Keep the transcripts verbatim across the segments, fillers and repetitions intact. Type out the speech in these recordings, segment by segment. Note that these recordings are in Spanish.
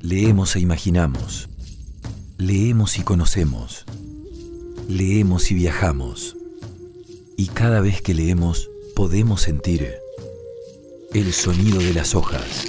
Leemos e imaginamos. Leemos y conocemos. Leemos y viajamos. Y cada vez que leemos, podemos sentir el sonido de las hojas.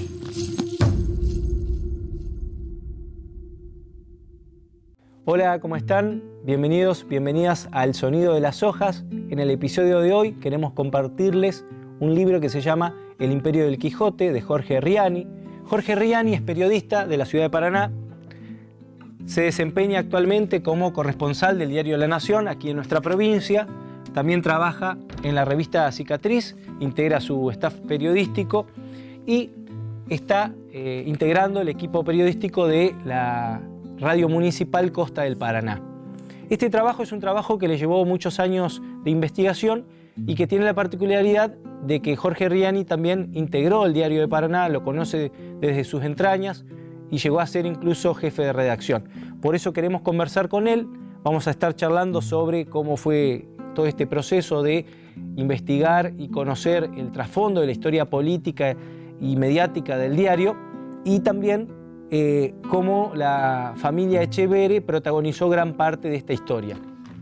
Hola, ¿cómo están? Bienvenidos, bienvenidas a El Sonido de las Hojas. En el episodio de hoy queremos compartirles un libro que se llama El Imperio del Quijote, de Jorge Riani. Jorge Riani es periodista de la ciudad de Paraná. Se desempeña actualmente como corresponsal del diario La Nación, aquí en nuestra provincia. También trabaja en la revista Cicatriz, integra su staff periodístico y está eh, integrando el equipo periodístico de la Radio Municipal Costa del Paraná. Este trabajo es un trabajo que le llevó muchos años de investigación y que tiene la particularidad de que Jorge Riani también integró el Diario de Paraná, lo conoce desde sus entrañas y llegó a ser incluso jefe de redacción. Por eso queremos conversar con él. Vamos a estar charlando sobre cómo fue todo este proceso de investigar y conocer el trasfondo de la historia política y mediática del diario y también eh, cómo la familia Etcheverry protagonizó gran parte de esta historia.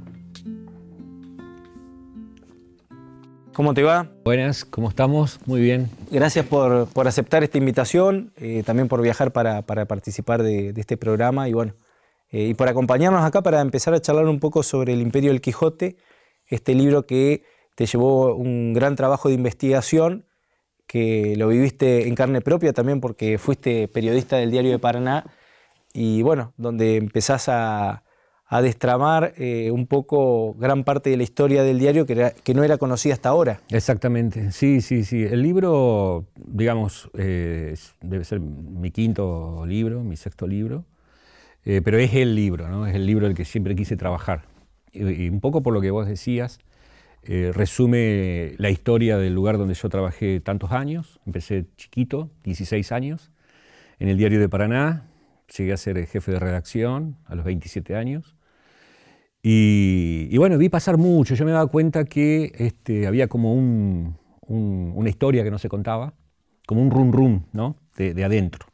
¿Cómo te va? Buenas, ¿cómo estamos? Muy bien. Gracias por, por aceptar esta invitación, eh, también por viajar para, para participar de, de este programa y, bueno, eh, y por acompañarnos acá para empezar a charlar un poco sobre El Imperio del Quijote, este libro que te llevó un gran trabajo de investigación, que lo viviste en carne propia también porque fuiste periodista del Diario de Paraná y, bueno, donde empezás a... a destramar eh, un poco gran parte de la historia del diario que, era, que no era conocida hasta ahora. Exactamente, sí, sí, sí. El libro, digamos, eh, debe ser mi quinto libro, mi sexto libro, eh, pero es el libro, ¿no? Es el libro del que siempre quise trabajar. Y, y un poco por lo que vos decías, eh, resume la historia del lugar donde yo trabajé tantos años. Empecé chiquito, dieciséis años, en el Diario de Paraná. Llegué a ser jefe de redacción a los veintisiete años. Y, y bueno, vi pasar mucho. Yo me daba cuenta que este, había como un, un, una historia que no se contaba, como un rum rum, ¿no? de, de adentro.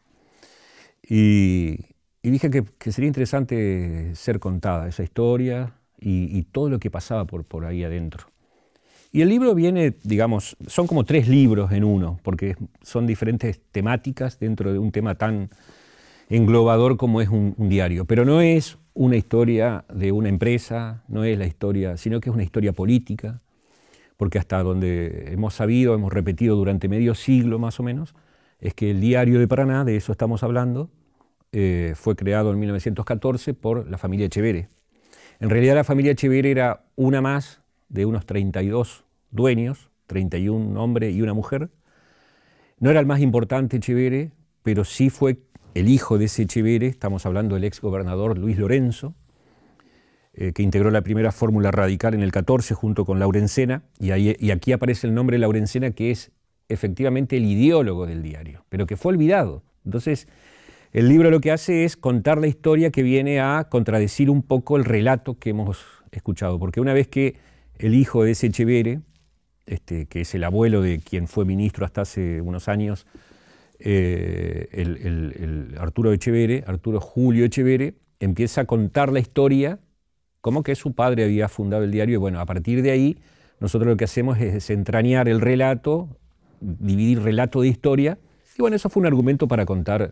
Y, y dije que, que sería interesante ser contada esa historia y, y todo lo que pasaba por, por ahí adentro. Y el libro viene, digamos, son como tres libros en uno, porque son diferentes temáticas dentro de un tema tan englobador como es un, un diario. Pero no es una historia de una empresa, no es la historia, sino que es una historia política, porque hasta donde hemos sabido, hemos repetido durante medio siglo más o menos, es que el Diario de Paraná, de eso estamos hablando, eh, fue creado en mil novecientos catorce por la familia Etcheverry. En realidad la familia Etcheverry era una más de unos treinta y dos dueños, treinta y un hombres y una mujer. No era el más importante Etcheverry, pero sí fue el hijo de ese Etcheverry, estamos hablando del ex gobernador Luis Lorenzo, eh, que integró la primera fórmula radical en el catorce junto con Laurencena, y, ahí, y aquí aparece el nombre de Laurencena, que es efectivamente el ideólogo del diario, pero que fue olvidado. Entonces, el libro lo que hace es contar la historia que viene a contradecir un poco el relato que hemos escuchado, porque una vez que el hijo de ese Etcheverry, este, que es el abuelo de quien fue ministro hasta hace unos años, Eh, el, el, el Arturo Etcheverry, Arturo Julio Etcheverry, empieza a contar la historia como que su padre había fundado el diario y bueno, a partir de ahí nosotros lo que hacemos es desentrañar el relato, dividir relato de historia y bueno, eso fue un argumento para contar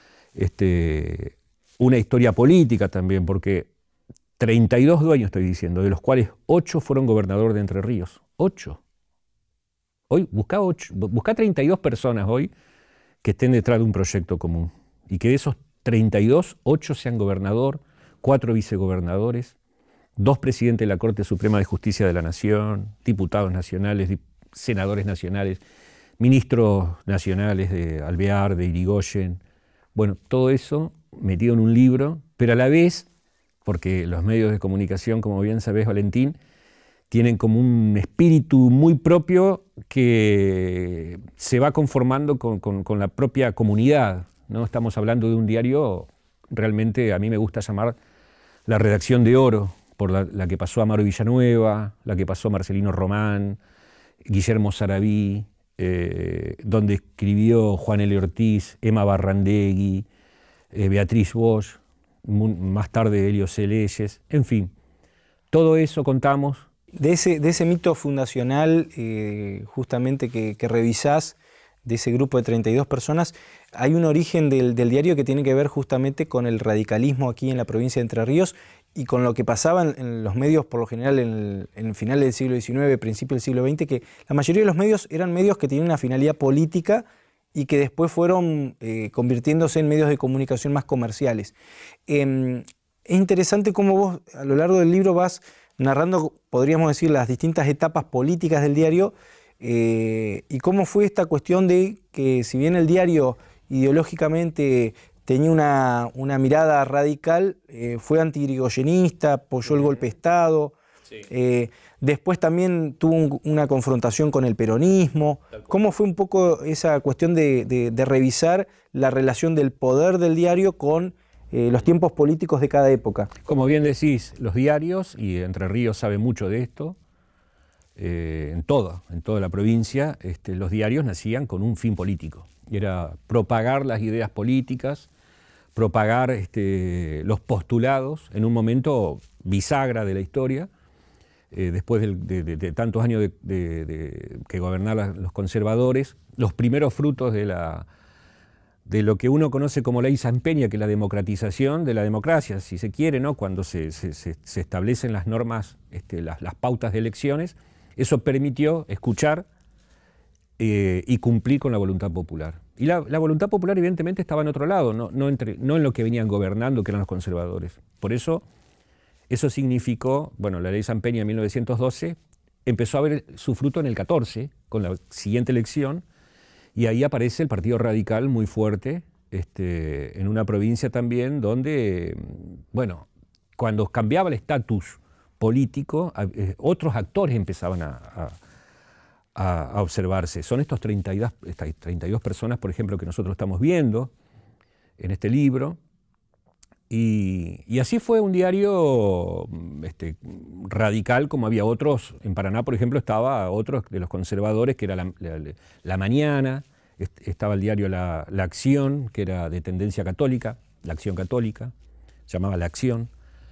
este, una historia política también, porque treinta y dos dueños estoy diciendo, de los cuales ocho fueron gobernador de Entre Ríos, ocho. Hoy busca, ocho, busca treinta y dos personas hoy que estén detrás de un proyecto común y que de esos treinta y dos, ocho sean gobernador, cuatro vicegobernadores, dos presidentes de la Corte Suprema de Justicia de la Nación, diputados nacionales, senadores nacionales, ministros nacionales de Alvear, de Irigoyen. Bueno, todo eso metido en un libro, pero a la vez, porque los medios de comunicación, como bien sabés, Valentín, tienen como un espíritu muy propio que se va conformando con, con, con la propia comunidad, ¿no? Estamos hablando de un diario, realmente a mí me gusta llamar la redacción de oro, por la, la que pasó Amaro Villanueva, la que pasó Marcelino Román, Guillermo Sarabí, eh, donde escribió Juan L. Ortiz, Emma Barrandegui, eh, Beatriz Bosch, más tarde Helio Celeyes, en fin, todo eso contamos. De ese, de ese mito fundacional, eh, justamente que, que revisás, de ese grupo de treinta y dos personas, hay un origen del, del diario que tiene que ver justamente con el radicalismo aquí en la provincia de Entre Ríos y con lo que pasaba en, en los medios, por lo general, en el, en el final del siglo diecinueve, principio del siglo veinte, que la mayoría de los medios eran medios que tenían una finalidad política y que después fueron eh, convirtiéndose en medios de comunicación más comerciales. Eh, es interesante cómo vos, a lo largo del libro, vas narrando, podríamos decir, las distintas etapas políticas del diario, eh, y cómo fue esta cuestión de que, si bien el diario ideológicamente tenía una, una mirada radical, eh, fue anti-irigoyenista, apoyó el golpe de Estado, sí. eh, después también tuvo un, una confrontación con el peronismo. ¿Cómo fue un poco esa cuestión de, de, de revisar la relación del poder del diario con eh, los tiempos políticos de cada época? Como bien decís, los diarios, y Entre Ríos sabe mucho de esto, eh, en toda, en toda la provincia, este, los diarios nacían con un fin político. Y era propagar las ideas políticas, propagar este, los postulados en un momento bisagra de la historia, eh, después de, de, de, de tantos años de, de, de, que gobernaban los conservadores, los primeros frutos de, la, de lo que uno conoce como ley Sampeña, que es la democratización de la democracia, si se quiere, ¿no? Cuando se, se, se establecen las normas, este, las, las pautas de elecciones, eso permitió escuchar eh, y cumplir con la voluntad popular. Y la, la voluntad popular evidentemente estaba en otro lado, no, no, entre, no en lo que venían gobernando, que eran los conservadores. Por eso, eso significó, bueno, la ley Sampeña en mil novecientos doce empezó a ver su fruto en el catorce, con la siguiente elección, y ahí aparece el Partido Radical muy fuerte, este, en una provincia también donde, bueno, cuando cambiaba el estatus político, eh, otros actores empezaban a... a A, a observarse. Son estos treinta y dos, estas treinta y dos personas, por ejemplo, que nosotros estamos viendo en este libro, y, y así fue un diario este, radical, como había otros. En Paraná, por ejemplo, estaba otros de los conservadores, que era La, la, la Mañana, estaba el diario la, la Acción, que era de tendencia católica, La Acción Católica, se llamaba La Acción.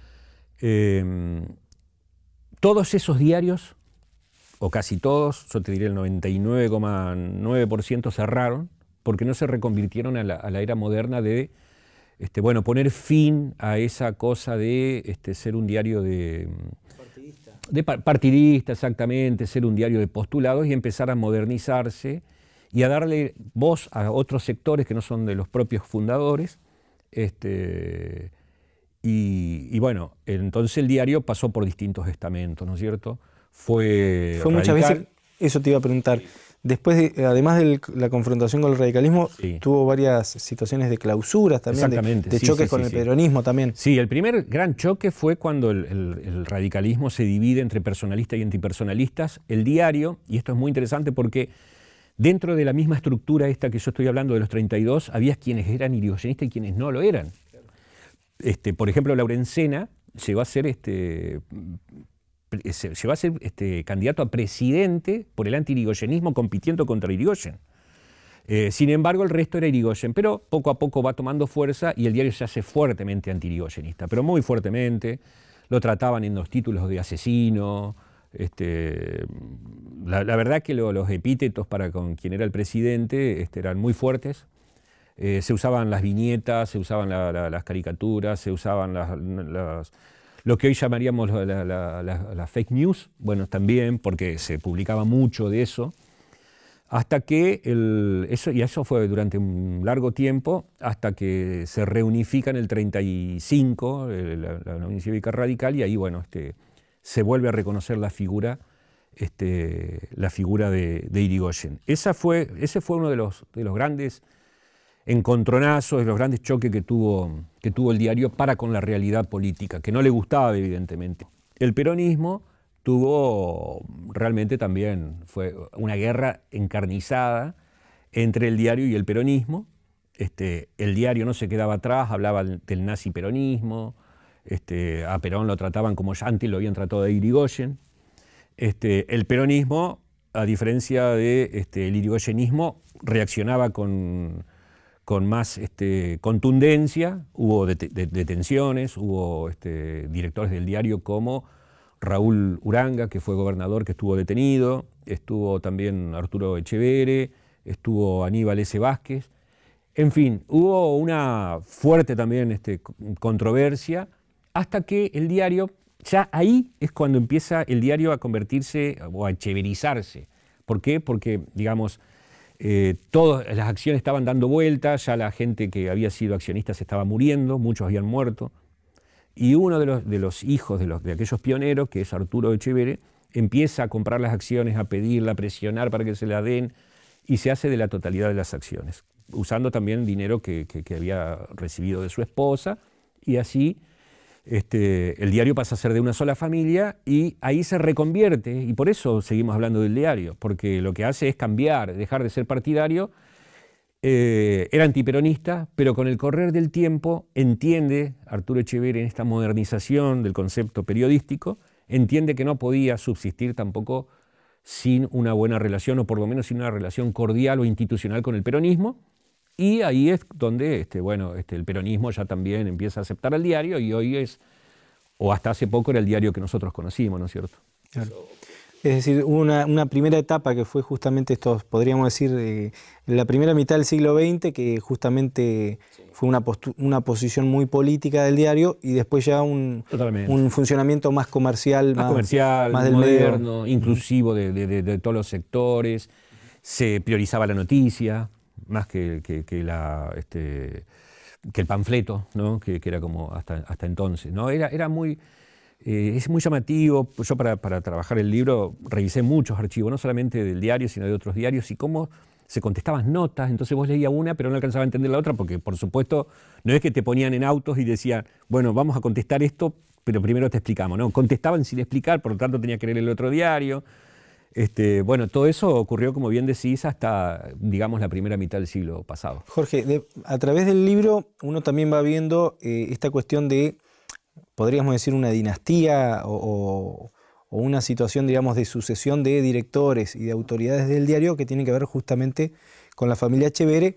Eh, todos esos diarios, o casi todos, yo te diría el noventa y nueve coma nueve por ciento cerraron, porque no se reconvirtieron a la, a la era moderna de, este, bueno, poner fin a esa cosa de este, ser un diario de... Partidista. De par partidista, exactamente, ser un diario de postulados y empezar a modernizarse y a darle voz a otros sectores que no son de los propios fundadores. Este, y, y bueno, entonces el diario pasó por distintos estamentos, ¿no es cierto? Fue, Fue muchas veces, eso te iba a preguntar, después de, además de la confrontación con el radicalismo, sí. tuvo varias situaciones de clausuras también, de, de sí, choques sí, con sí, el sí. peronismo también. Sí, el primer gran choque fue cuando el, el, el radicalismo se divide entre personalistas y antipersonalistas. El diario, y esto es muy interesante porque dentro de la misma estructura esta que yo estoy hablando de los treinta y dos, había quienes eran irigoyenistas y quienes no lo eran. Este, por ejemplo, Laurencena llegó a ser... Este, se llegó a ser este, candidato a presidente por el anti-irigoyenismo compitiendo contra Irigoyen. Eh, sin embargo, el resto era Irigoyen, pero poco a poco va tomando fuerza y el diario se hace fuertemente anti-irigoyenista, pero muy fuertemente. Lo trataban en los títulos de asesino. Este, la, la verdad que lo, los epítetos para con quien era el presidente este, eran muy fuertes. Eh, se usaban las viñetas, se usaban la, la, las caricaturas, se usaban las... las lo que hoy llamaríamos la, la, la, la, la fake news, bueno, también, porque se publicaba mucho de eso, hasta que, el, eso, y eso fue durante un largo tiempo, hasta que se reunifica en el treinta y cinco, la, la Unión Cívica Radical, y ahí, bueno, este, se vuelve a reconocer la figura, este, la figura de, de Irigoyen. Esa fue, ese fue uno de los, de los grandes encontronazos, de los grandes choques que tuvo, que tuvo el diario para con la realidad política, que no le gustaba evidentemente. El peronismo tuvo realmente también, fue una guerra encarnizada entre el diario y el peronismo. Este, el diario no se quedaba atrás, hablaba del nazi peronismo, este, a Perón lo trataban como ya antes lo habían tratado de Irigoyen. Este, el peronismo, a diferencia del de, este, irigoyenismo, reaccionaba con... con más este, contundencia. Hubo det det detenciones, hubo este, directores del diario como Raúl Uranga, que fue gobernador, que estuvo detenido, estuvo también Arturo Echevere, estuvo Aníbal S. Vázquez. En fin, hubo una fuerte también este, controversia, hasta que el diario, ya ahí es cuando empieza el diario a convertirse o a echeverizarse. ¿Por qué? Porque, digamos, eh, todas las acciones estaban dando vueltas, ya la gente que había sido accionista se estaba muriendo, muchos habían muerto, y uno de los, de los hijos de, los, de aquellos pioneros, que es Arturo Echevere, empieza a comprar las acciones, a pedirla, a presionar para que se la den, y se hace de la totalidad de las acciones, usando también dinero que, que, que había recibido de su esposa, y así este, el diario pasa a ser de una sola familia, y ahí se reconvierte, y por eso seguimos hablando del diario, porque lo que hace es cambiar, dejar de ser partidario. Eh, era antiperonista, pero con el correr del tiempo entiende, Arturo Echevere, en esta modernización del concepto periodístico, entiende que no podía subsistir tampoco sin una buena relación, o por lo menos sin una relación cordial o institucional con el peronismo, y ahí es donde este, bueno, este, el peronismo ya también empieza a aceptar al diario, y hoy es, o hasta hace poco era el diario que nosotros conocimos, ¿no es cierto? Claro. Es decir, hubo una, una primera etapa que fue justamente esto, podríamos decir, eh, en la primera mitad del siglo veinte, que justamente sí. fue una, una posición muy política del diario, y después ya un, un funcionamiento más comercial, más, más, comercial, más del moderno, medio. inclusivo de, de, de, de todos los sectores. Se priorizaba la noticia más que, que, que, la, este, que el panfleto, ¿no? que, que era como hasta, hasta entonces, ¿no? Era, era muy... Eh, es muy llamativo. Yo para, para trabajar el libro revisé muchos archivos, no solamente del diario, sino de otros diarios, y cómo se contestaban notas. Entonces vos leías una, pero no alcanzaba a entender la otra, porque por supuesto no es que te ponían en autos y decían, bueno, vamos a contestar esto, pero primero te explicamos, ¿no? Contestaban sin explicar, por lo tanto tenía que leer el otro diario. Este, bueno, todo eso ocurrió, como bien decís, hasta, digamos, la primera mitad del siglo pasado. Jorge, de, a través del libro uno también va viendo eh, esta cuestión de, podríamos decir, una dinastía o, o, o una situación, digamos, de sucesión de directores y de autoridades del diario que tiene que ver justamente con la familia Echevere.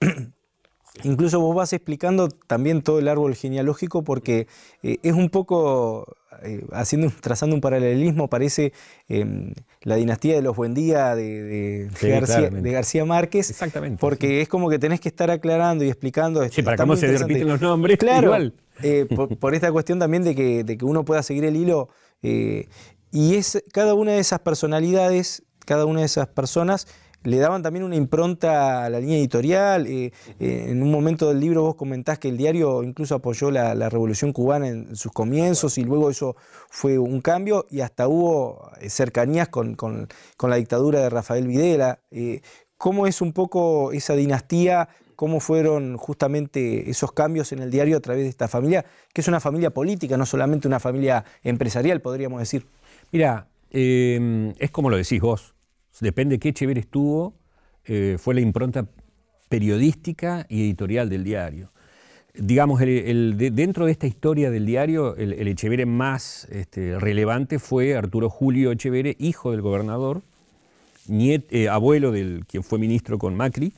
Incluso vos vas explicando también todo el árbol genealógico, porque eh, es un poco, eh, haciendo, trazando un paralelismo, parece eh, la dinastía de los Buendía de, de, sí, García, de García Márquez. Exactamente. Porque sí. es como que tenés que estar aclarando y explicando. Sí, para cómo se repiten los nombres. Claro, igual. Eh, por, por esta cuestión también de que, de que uno pueda seguir el hilo. Eh, y es cada una de esas personalidades, cada una de esas personas, le daban también una impronta a la línea editorial. Eh, eh, en un momento del libro vos comentás que el diario incluso apoyó la, la Revolución Cubana en sus comienzos, y luego eso fue un cambio, y hasta hubo cercanías con, con, con la dictadura de Rafael Videla. Eh, ¿Cómo es un poco esa dinastía? ¿Cómo fueron justamente esos cambios en el diario a través de esta familia, que es una familia política, no solamente una familia empresarial, podríamos decir? Mira, eh, es como lo decís vos. Depende de qué Echevere estuvo, eh, fue la impronta periodística y editorial del diario. Digamos, el, el, de, dentro de esta historia del diario, el, el Echevere más este, relevante fue Arturo Julio Echevere, hijo del gobernador, niet, eh, abuelo del quien fue ministro con Macri,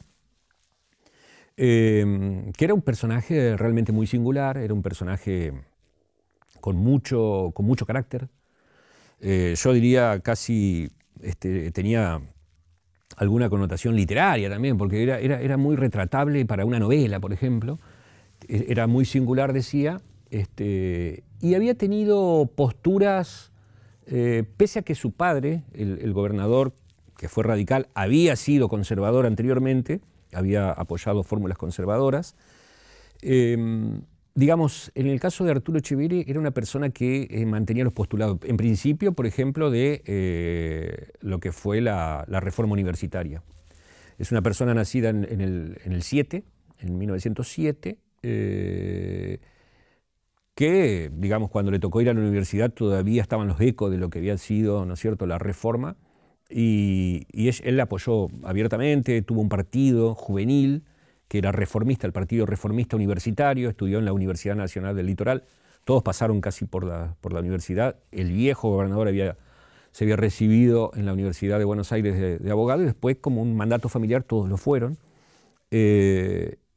eh, que era un personaje realmente muy singular, era un personaje con mucho, con mucho carácter. Eh, yo diría casi... Este, tenía alguna connotación literaria también, porque era, era, era muy retratable para una novela, por ejemplo. Era muy singular, decía, este, y había tenido posturas, eh, pese a que su padre, el, el gobernador, que fue radical, había sido conservador anteriormente, había apoyado fórmulas conservadoras. Eh, Digamos, en el caso de Arturo Echevere era una persona que eh, mantenía los postulados, en principio, por ejemplo, de eh, lo que fue la, la reforma universitaria. Es una persona nacida en, en, el, en el siete, en mil novecientos siete, eh, que, digamos, cuando le tocó ir a la universidad todavía estaban los ecos de lo que había sido, ¿no es cierto?, la reforma, y, y él, él la apoyó abiertamente, tuvo un partido juvenil, que era reformista, el Partido Reformista Universitario, estudió en la Universidad Nacional del Litoral, todos pasaron casi por la, por la universidad. El viejo gobernador había, se había recibido en la Universidad de Buenos Aires de, de abogado, y después, como un mandato familiar, todos lo fueron. Eh,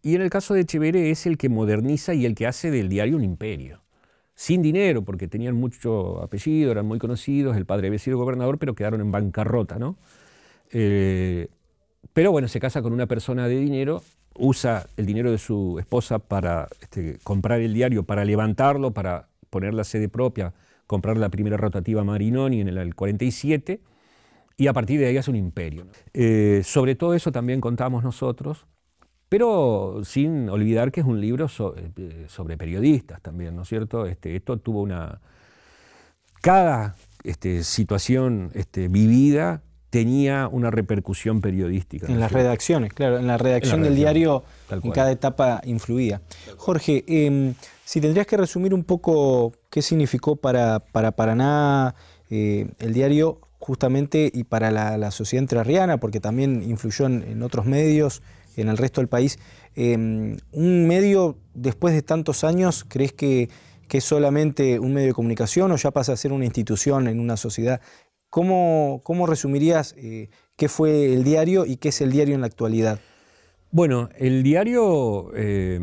Y en el caso de Echeverre es el que moderniza y el que hace del diario un imperio. Sin dinero, porque tenían mucho apellido, eran muy conocidos, el padre había sido gobernador, pero quedaron en bancarrota, ¿no? Eh, pero bueno, se casa con una persona de dinero, usa el dinero de su esposa para este, comprar el diario, para levantarlo, para poner la sede propia, comprar la primera rotativa Marinoni en el, el cuarenta y siete, y a partir de ahí hace un imperio. Eh, sobre todo eso también contamos nosotros, pero sin olvidar que es un libro so, eh, sobre periodistas también, ¿no es cierto? Este, esto tuvo una... Cada este, situación este, vivida tenía una repercusión periodística. En las redacciones, claro, en la redacción del diario, en cada etapa influía. Jorge, eh, si tendrías que resumir un poco qué significó para, para Paraná eh, el diario justamente y para la, la sociedad entrerriana, porque también influyó en, en otros medios, en el resto del país. Eh, ¿Un medio, después de tantos años, crees que, que es solamente un medio de comunicación o ya pasa a ser una institución en una sociedad? ¿Cómo, cómo resumirías eh, qué fue el diario y qué es el diario en la actualidad? Bueno, el diario, eh,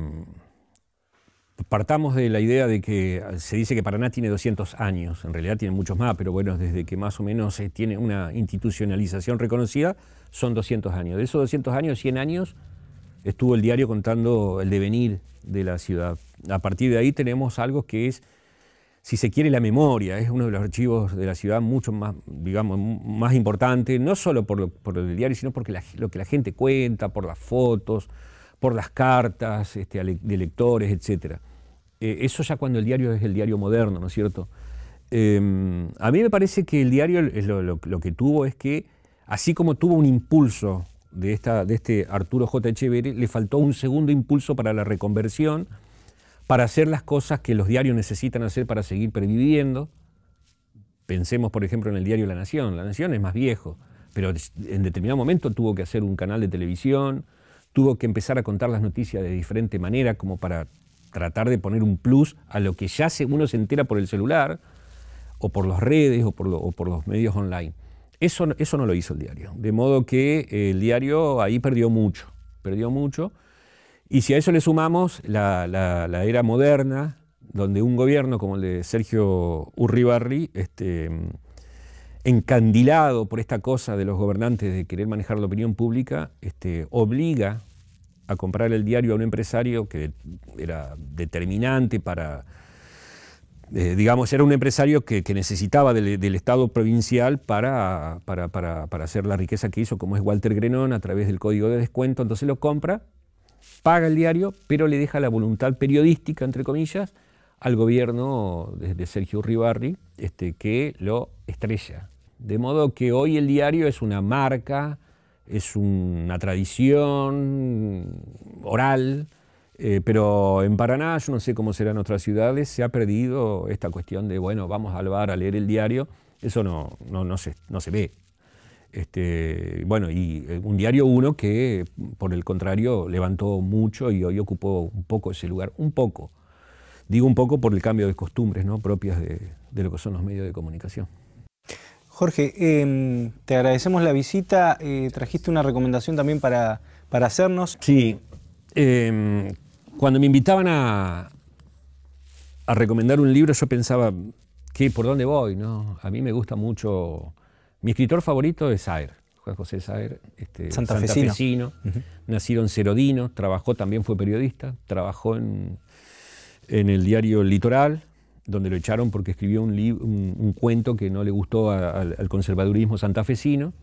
partamos de la idea de que se dice que Paraná tiene doscientos años, en realidad tiene muchos más, pero bueno, desde que más o menos eh, tiene una institucionalización reconocida, son doscientos años. De esos doscientos años, cien años, estuvo el diario contando el devenir de la ciudad. A partir de ahí tenemos algo que es, si se quiere, la memoria. Es uno de los archivos de la ciudad mucho más, digamos, más importante, no solo por, lo, por el diario, sino porque la, lo que la gente cuenta, por las fotos, por las cartas este, de lectores, etcétera. Eh, eso ya cuando el diario es el diario moderno, ¿no es cierto? Eh, a mí me parece que el diario lo, lo, lo que tuvo es que, así como tuvo un impulso de, esta, de este Arturo J. Echeverre, le faltó un segundo impulso para la reconversión, para hacer las cosas que los diarios necesitan hacer para seguir perviviendo. Pensemos, por ejemplo, en el diario La Nación. La Nación es más viejo, pero en determinado momento tuvo que hacer un canal de televisión, tuvo que empezar a contar las noticias de diferente manera, como para tratar de poner un plus a lo que ya uno se entera por el celular, o por las redes, o por, lo, o por los medios online. Eso, eso no lo hizo el diario. De modo que el diario ahí perdió mucho, perdió mucho. Y si a eso le sumamos la, la, la era moderna, donde un gobierno como el de Sergio Urribarri, este, encandilado por esta cosa de los gobernantes de querer manejar la opinión pública, este, obliga a comprar el diario a un empresario que era determinante para, eh, digamos, era un empresario que, que necesitaba del, del Estado provincial para, para, para, para hacer la riqueza que hizo, como es Walter Grenón, a través del código de descuento. Entonces lo compra, paga el diario, pero le deja la voluntad periodística, entre comillas, al gobierno de, de Sergio Urribarri, este, que lo estrella. De modo que hoy el diario es una marca, es una tradición oral, eh, pero en Paraná, yo no sé cómo será en otras ciudades, se ha perdido esta cuestión de, bueno, vamos al bar a leer el diario. Eso no, no, no, se, no se ve. Este, bueno, y un diario uno que, por el contrario, levantó mucho y hoy ocupó un poco ese lugar, un poco. Digo un poco por el cambio de costumbres, ¿no?, propias de, de lo que son los medios de comunicación. Jorge, eh, te agradecemos la visita, eh, trajiste una recomendación también para, para hacernos. Sí, eh, cuando me invitaban a, a recomendar un libro, yo pensaba, ¿qué, ¿por dónde voy? ¿No? A mí me gusta mucho... Mi escritor favorito es Saer, Juan José Saer, este, santafesino, santafesino uh-huh. Nacido en Cerodino, trabajó, también fue periodista, trabajó en, en el diario El Litoral, donde lo echaron porque escribió un, un, un cuento que no le gustó a, a, al conservadurismo santafesino.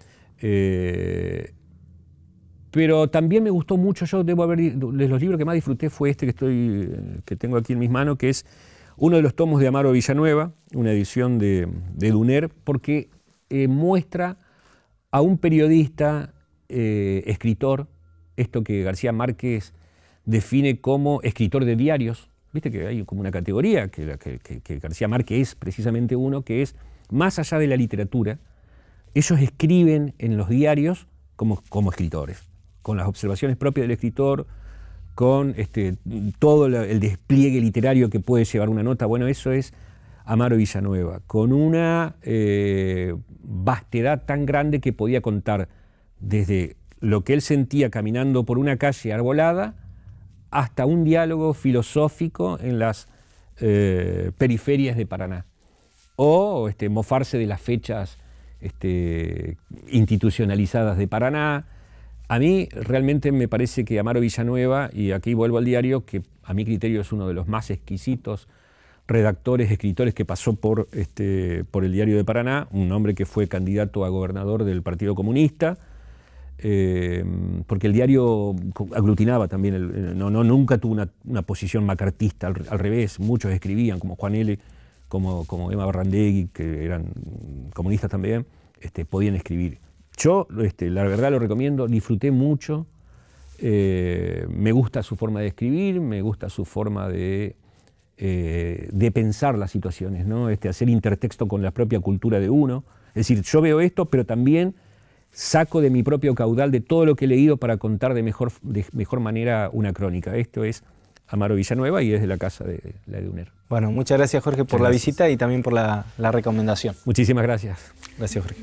Eh, pero también me gustó mucho, yo debo haber, de los libros que más disfruté fue este que, estoy, que tengo aquí en mis manos, que es uno de los tomos de Amaro Villanueva, una edición de, de Duner, porque eh, muestra a un periodista, eh, escritor, esto que García Márquez define como escritor de diarios. Viste que hay como una categoría, que, que, que García Márquez es precisamente uno, que es más allá de la literatura, ellos escriben en los diarios como, como escritores, con las observaciones propias del escritor, con este, todo la, el despliegue literario que puede llevar una nota. Bueno, eso es Amaro Villanueva, con una eh, vastedad tan grande que podía contar desde lo que él sentía caminando por una calle arbolada, hasta un diálogo filosófico en las eh, periferias de Paraná. O este, mofarse de las fechas este, institucionalizadas de Paraná. A mí realmente me parece que Amaro Villanueva, y aquí vuelvo al diario, que a mi criterio es uno de los más exquisitos redactores, escritores que pasó por, este, por el Diario de Paraná, un hombre que fue candidato a gobernador del Partido Comunista, eh, porque el diario aglutinaba también, el, no, no, nunca tuvo una, una posición macartista, al, al revés, muchos escribían, como Juan L., como, como Emma Barrandegui, que eran comunistas también, este, podían escribir. Yo, este, la verdad lo recomiendo, disfruté mucho, eh, me gusta su forma de escribir, me gusta su forma de, eh, de pensar las situaciones, ¿no? Este, hacer intertexto con la propia cultura de uno. Es decir, yo veo esto, pero también saco de mi propio caudal de todo lo que he leído para contar de mejor, de mejor manera una crónica. Esto es Amaro Villanueva y es de la casa de la EDUNER. Bueno, muchas gracias, Jorge, por muchas la gracias. visita y también por la, la recomendación. Muchísimas gracias. Gracias, Jorge.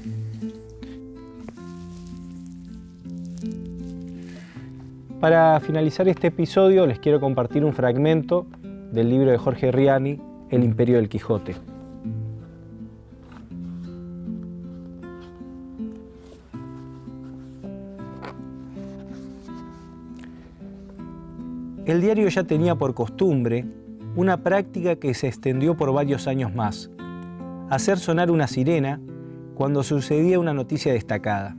Para finalizar este episodio les quiero compartir un fragmento del libro de Jorge Riani, El Imperio del Quijote. El diario ya tenía por costumbre una práctica que se extendió por varios años más: hacer sonar una sirena cuando sucedía una noticia destacada.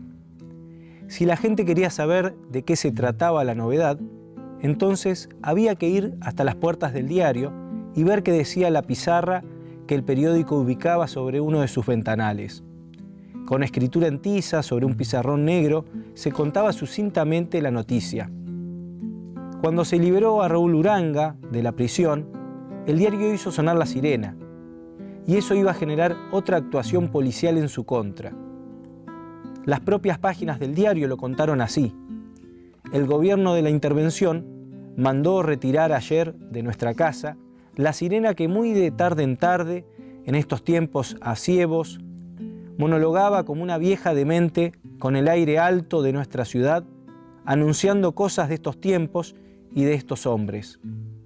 Si la gente quería saber de qué se trataba la novedad, entonces había que ir hasta las puertas del diario y ver qué decía la pizarra que el periódico ubicaba sobre uno de sus ventanales. Con escritura en tiza sobre un pizarrón negro se contaba sucintamente la noticia. Cuando se liberó a Raúl Uranga de la prisión, el diario hizo sonar la sirena, y eso iba a generar otra actuación policial en su contra. Las propias páginas del diario lo contaron así: el gobierno de la intervención mandó retirar ayer de nuestra casa la sirena que muy de tarde en tarde, en estos tiempos aciegos, monologaba como una vieja demente con el aire alto de nuestra ciudad, anunciando cosas de estos tiempos y de estos hombres.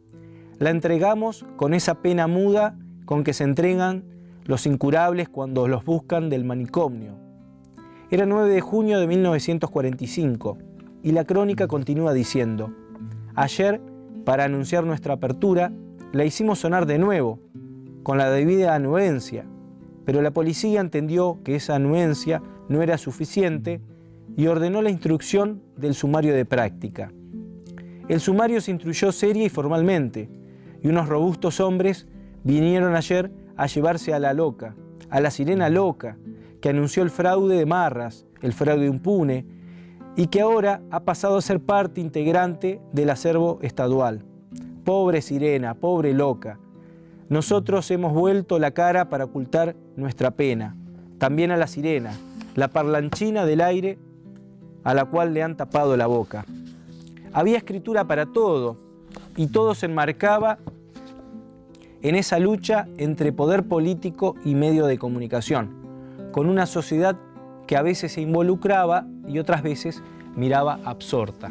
La entregamos con esa pena muda con que se entregan los incurables cuando los buscan del manicomio. Era nueve de junio de mil novecientos cuarenta y cinco y la crónica continúa diciendo: ayer, para anunciar nuestra apertura, la hicimos sonar de nuevo, con la debida anuencia, pero la policía entendió que esa anuencia no era suficiente y ordenó la instrucción del sumario de práctica. El sumario se instruyó seria y formalmente, y unos robustos hombres vinieron ayer a llevarse a la loca, a la sirena loca, que anunció el fraude de Marras, el fraude impune, y que ahora ha pasado a ser parte integrante del acervo estadual. Pobre sirena, pobre loca. Nosotros hemos vuelto la cara para ocultar nuestra pena. También a la sirena, la parlanchina del aire a la cual le han tapado la boca. Había escritura para todo, y todo se enmarcaba en esa lucha entre poder político y medio de comunicación, con una sociedad que a veces se involucraba y otras veces miraba absorta.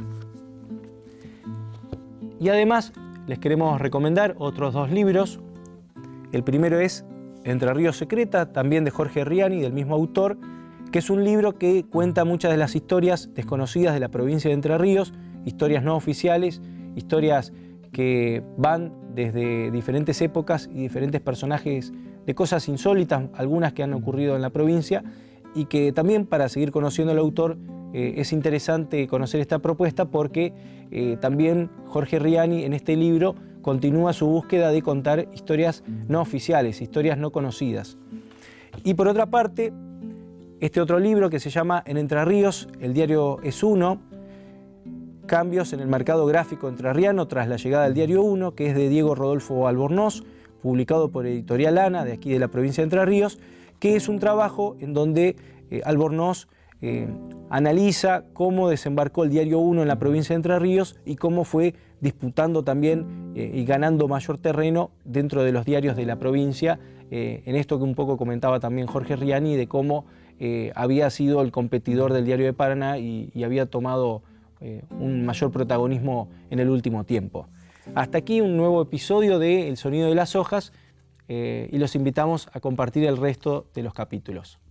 Y además les queremos recomendar otros dos libros. El primero es Entre Ríos Secreta, también de Jorge Riani, del mismo autor, que es un libro que cuenta muchas de las historias desconocidas de la provincia de Entre Ríos, historias no oficiales, historias que van desde diferentes épocas y diferentes personajes de cosas insólitas, algunas que han ocurrido en la provincia, y que también, para seguir conociendo al autor, eh, es interesante conocer esta propuesta porque eh, también Jorge Riani en este libro continúa su búsqueda de contar historias no oficiales, historias no conocidas. Y por otra parte, este otro libro que se llama En Entre Ríos, el diario es uno, cambios en el mercado gráfico entrerriano tras la llegada del diario uno, que es de Diego Rodolfo Albornoz, publicado por Editorial ANA, de aquí de la provincia de Entre Ríos, que es un trabajo en donde eh, Albornoz eh, analiza cómo desembarcó el diario uno en la provincia de Entre Ríos y cómo fue disputando también eh, y ganando mayor terreno dentro de los diarios de la provincia eh, en esto que un poco comentaba también Jorge Riani, de cómo eh, había sido el competidor del Diario de Paraná y, y había tomado eh, un mayor protagonismo en el último tiempo. Hasta aquí un nuevo episodio de El sonido de las hojas eh, y los invitamos a compartir el resto de los capítulos.